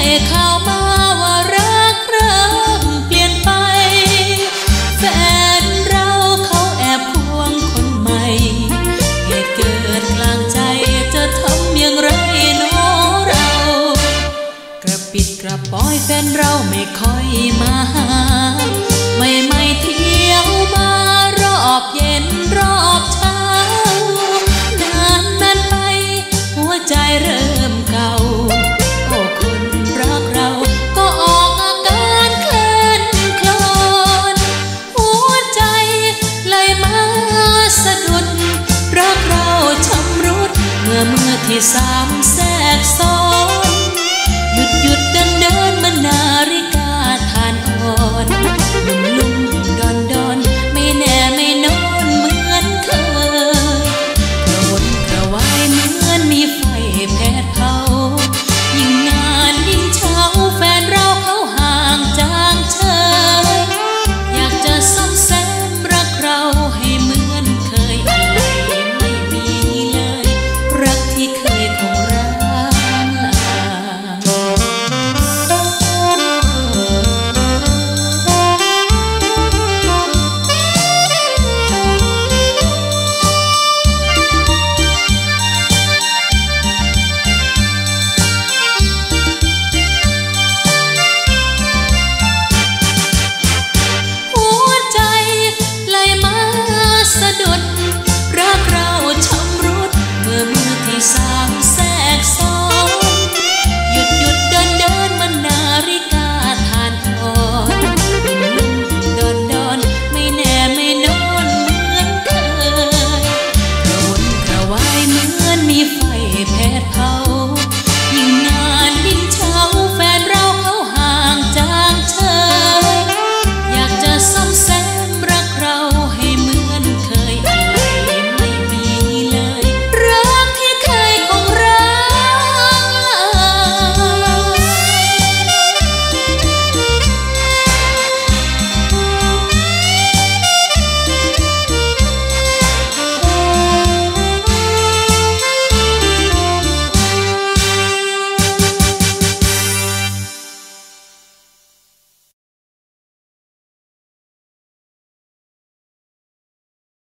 ข่าวมาว่ารักเริ่มเปลี่ยนไปแฟนเราเขาแอบควงคนใหม่เหตุเกิดกลางใจจะทำอย่างไรเนาะเรากระปิดกระปอยแฟนเราไม่ค่อยมาหาไม่เที่ยวมารอบเย็นรอบเช้านานไปหัวใจเริ่มเก่าโอ้คนรักเราก็ออกอาการเคลื่อนคลอนหัวใจเลยมาสะดุดรักเราชำรุดเมื่อที่สามแทรกซ้อน